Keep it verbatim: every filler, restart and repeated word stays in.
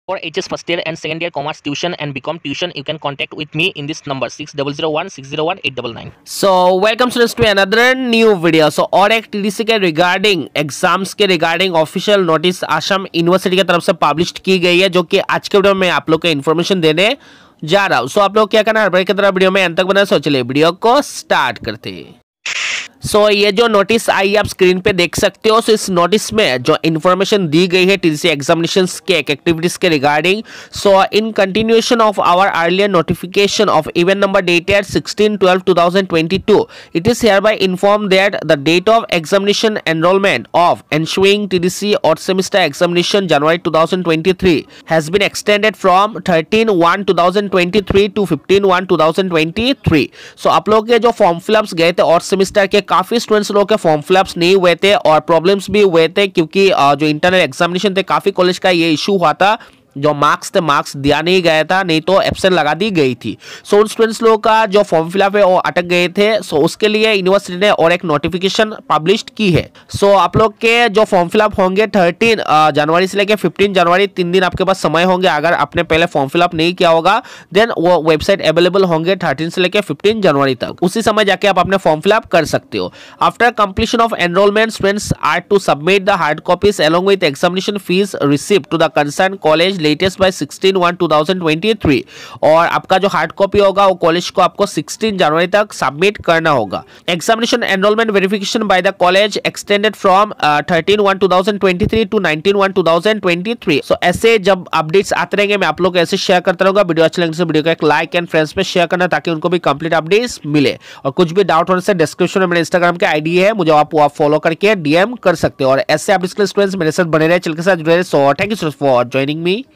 For H S first year and second year commerce tuition and B Com tuition, you can contact with me in this number six zero zero one six zero one eight nine nine. So welcome students to another new video. So और एक T D C के regarding exams के regarding official notice Assam university की तरफ से publish की गई है, जो कि आज के वीडियो में आप लोग को इन्फॉर्मेशन देने जा रहा हूँ. सो आप लोग क्या करना है, की तरह वीडियो में अंत तक बना. सो चलिए वीडियो को स्टार्ट करते हैं. सो so, ये जो नोटिस आई आप स्क्रीन पे देख सकते हो. सो so, इस नोटिस में जो इन्फॉर्मेशन दी गई है टीडीसी एग्जामिनेशंस के एक्टिविटीज के regarding. So in continuation of our earlier notification of event number dated sixteen twelve two thousand twenty two, it is hereby inform that the date of examination enrolment of ensuing T D C और semester examination January two thousand twenty three has been extended from thirteen one two thousand twenty three to fifteen one two thousand twenty three. So आप लोग के जो form fill-ups गए थे और semester के काफी स्टूडेंट्स लोग के फॉर्म फिलअप्स नहीं हुए थे और प्रॉब्लम्स भी हुए थे, क्योंकि जो इंटरनल एग्जामिनेशन थे काफी कॉलेज का ये इशू हुआ था. जो मार्क्स थे मार्क्स दिया नहीं गया था, नहीं तो एब्सेंट लगा दी गई थी. सो उन स्टूडेंट्स लोगों का जो फॉर्म फिलअप है वो अटक गए थे. सो उसके लिए यूनिवर्सिटी ने और एक नोटिफिकेशन पब्लिश की है. सो आप लोग के जो फॉर्म फिलअप होंगे थर्टीन जनवरी से लेकर फिफ्टीन जनवरी, तीन दिन आपके पास समय होंगे. अगर आपने पहले फॉर्म फिलअप नहीं किया होगा देन वो वेबसाइट अवेलेबल होंगे थर्टीन से लेकर फिफ्टीन जनवरी तक. उसी समय जाके आप अपने फॉर्म फिलअप कर सकते हो. After completion of enrolment, students are to submit the hard copies along with examination fees received to the concerned college latest by sixteen one two thousand twenty three. और आपका जो हार्ड कॉपी होगा वो college को आपको sixteen जनवरी तक submit करना होगा. Examination enrolment verification by the college extended from thirteen one two thousand twenty three to nineteen one two thousand twenty three. So ऐसे जब अपडेट्स आते रहेंगे मैं आप लोग ऐसे शेयर करता रहूंगा. वीडियो अच्छा लगने से वीडियो को एक लाइक एंड फ्रेंड्स में शेयर करना ताकि उनको भी कंप्लीट अपडेट्स मिले. और कुछ भी डाउट होने से डिस्क्रिप्शन में मेरे इंस्टाग्राम के आईडी है, मुझे आप फॉलो करके डीएम कर सकते हो. और ऐसे अपडेट्स के स्टूडेंट्स मेरे साथ बने रहे, चल के साथ जुड़े रहे. So thank you so much for joining me.